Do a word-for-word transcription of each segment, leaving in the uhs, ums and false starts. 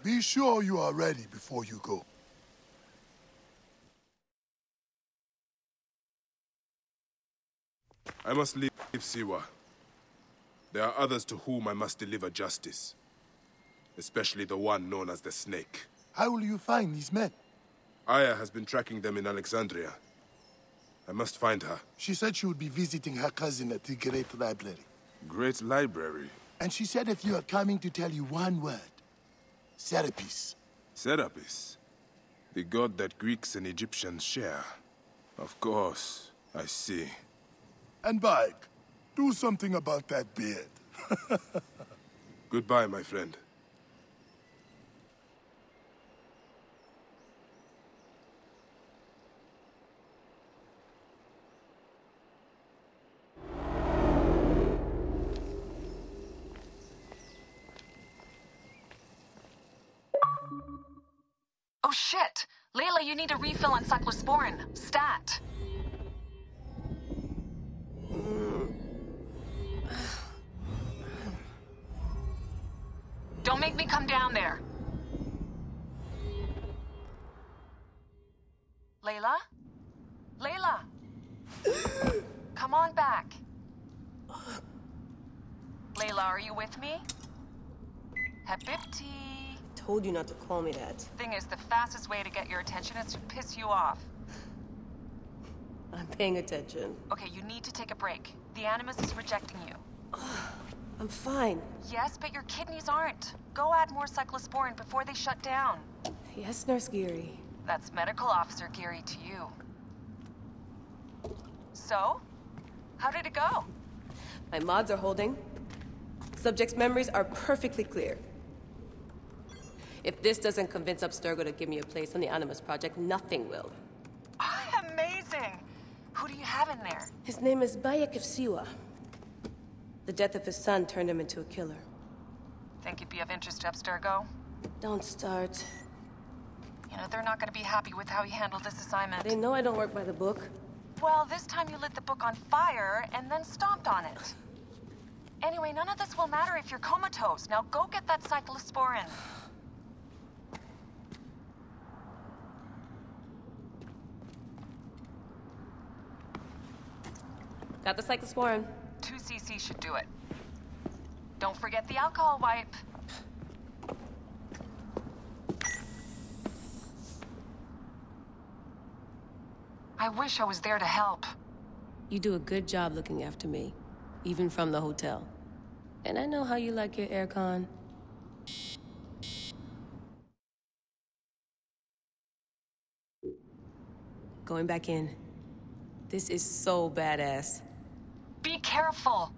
Be sure you are ready before you go. I must leave Siwa. There are others to whom I must deliver justice. Especially the one known as the Snake. How will you find these men? Aya has been tracking them in Alexandria. I must find her. She said she would be visiting her cousin at the Great Library. Great Library? And she said if you are coming to tell you one word. Serapis. Serapis? The god that Greeks and Egyptians share. Of course, I see. And Bayek, do something about that beard. Goodbye, my friend. Oh shit! Layla, you need a refill on cyclosporin. Stat. Don't make me come down there. Layla? Layla! Come on back. Layla, are you with me? Habibti. Told you not to call me that. Thing is, the fastest way to get your attention is to piss you off. I'm paying attention. Okay, you need to take a break. The Animus is rejecting you. I'm fine. Yes, but your kidneys aren't. Go add more cyclosporin before they shut down. Yes, Nurse Geary. That's Medical Officer Geary to you. So? How did it go? My mods are holding. Subject's memories are perfectly clear. If this doesn't convince Abstergo to give me a place on the Animus Project, nothing will. Amazing! Who do you have in there? His name is Bayek of Siwa. The death of his son turned him into a killer. Think he'd be of interest to Abstergo? Don't start. You know, they're not gonna be happy with how he handled this assignment. They know I don't work by the book. Well, this time you lit the book on fire and then stomped on it. Anyway, none of this will matter if you're comatose. Now go get that cyclosporin. Got the cyclosporin. Two C C should do it. Don't forget the alcohol wipe. I wish I was there to help. You do a good job looking after me, even from the hotel. And I know how you like your aircon. Going back in. This is so badass. Be careful!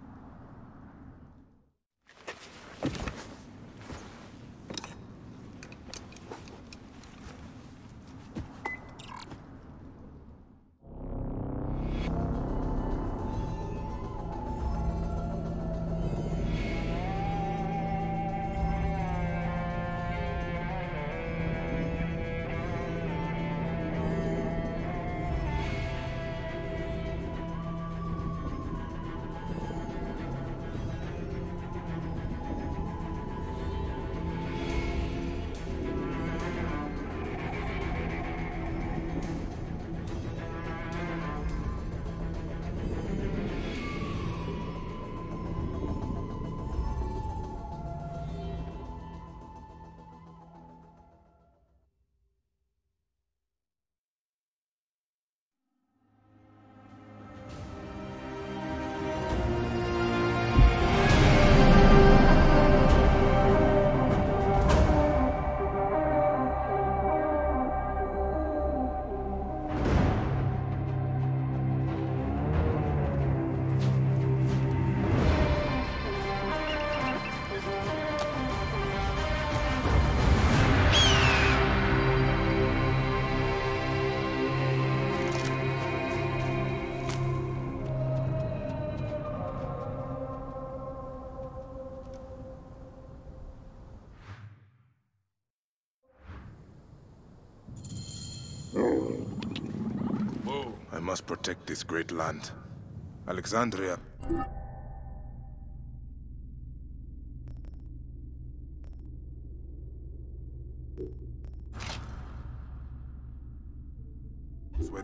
Whoa. I must protect this great land. Alexandria.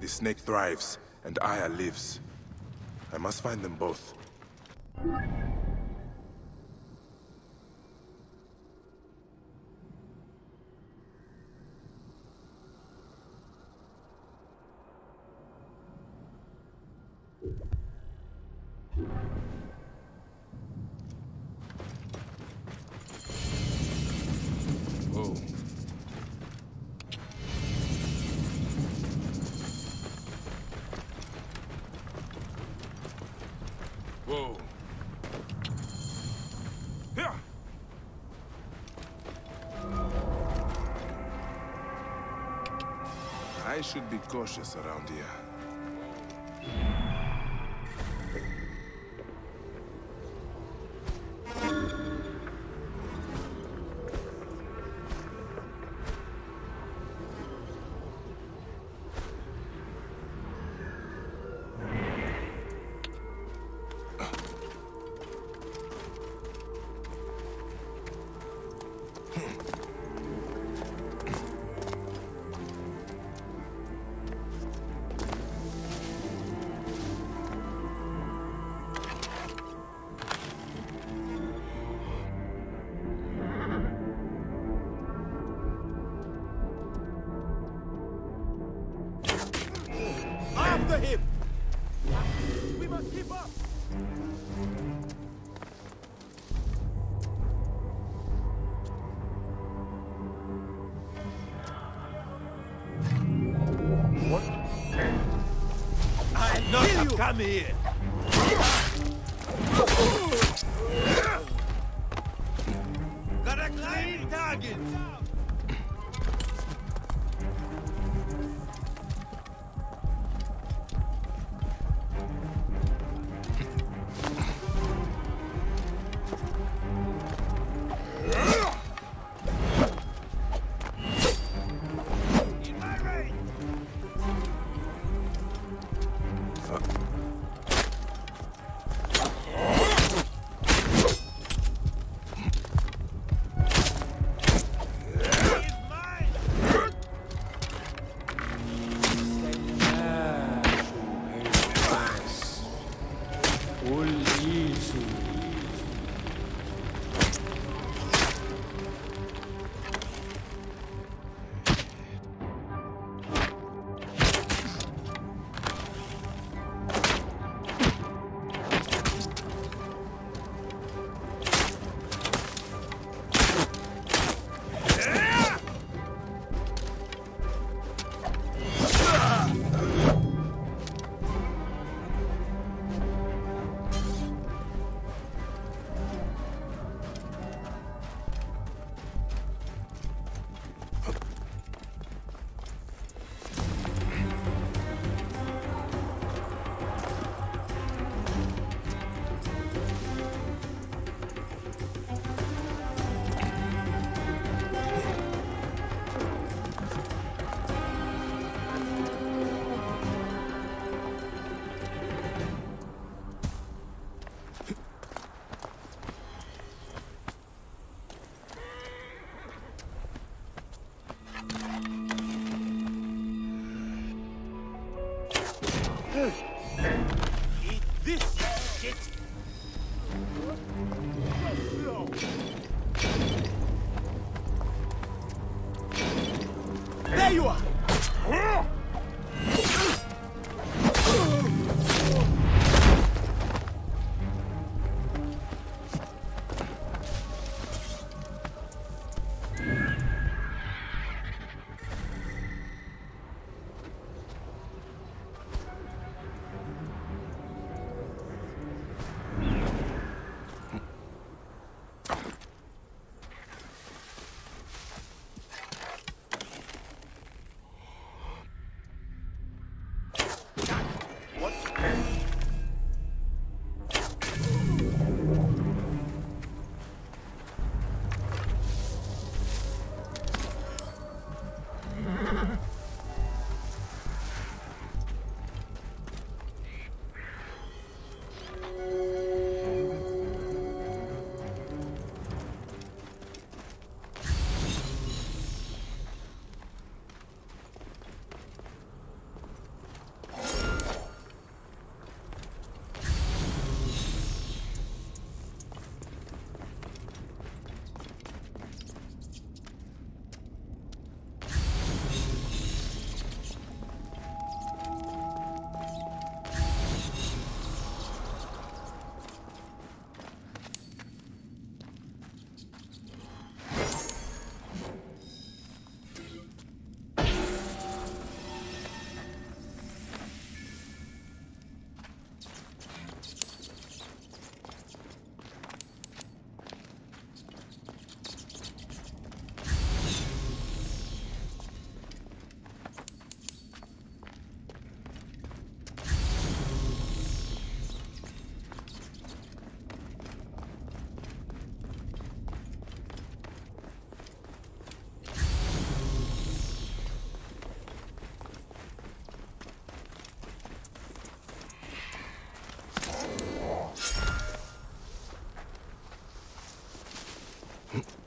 The snake thrives, and Aya lives. I must find them both. Whoa. Whoa. Yeah. I should be cautious around here. After him! We must keep up! What? I not have come here! Got a clean target! Eat this shit! There you are! Hmm.